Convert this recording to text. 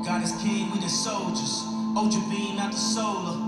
God is king, we the soldiers. Ultra beam out the solar.